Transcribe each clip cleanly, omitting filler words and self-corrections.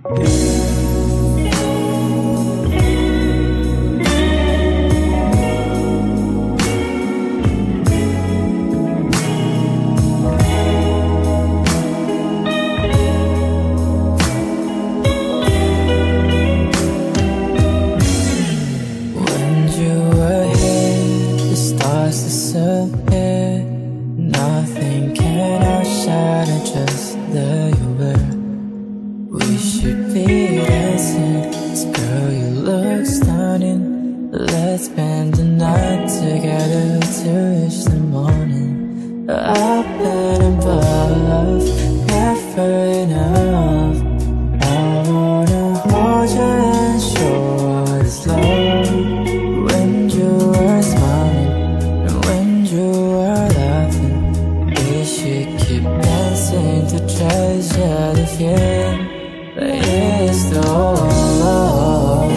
disappear. Nothing can outshadow just the you were. We should be dancing, 'cause girl you look stunning. Let's spend the night together to reach the morning. Up and above, never enough. I wanna hold you and show what is love. When you were smiling and when you were laughing, we should keep dancing to treasure the feeling that is the whole love.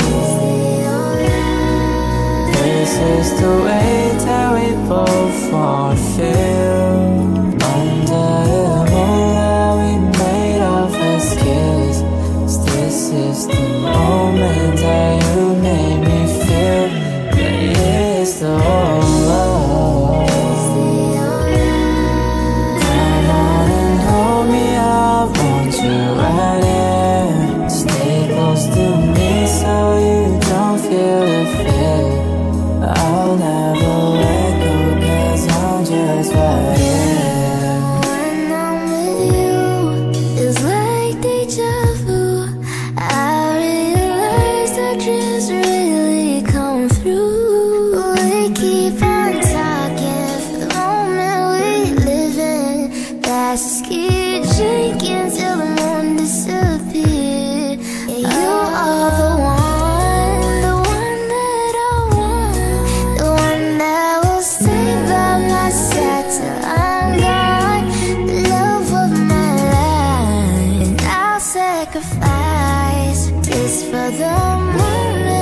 This is the way that we both want to feel. Under the moonlight we made our first kiss. This is the moment that you made me feel that is the whole love. Come on and hold me, I want you right here. Stay close to me so you don't feel the fear. I'll never let go, 'cause I'm just right here. When I'm with you, it's like deja vu. I realize that dreams really come through. We keep on talking for the moment we live in. That's a ski drinking till the moon disappears. Yeah, you are the one that I want, the one that will stay by my side till I'm gone, the love of my life. And I'll sacrifice this for the moment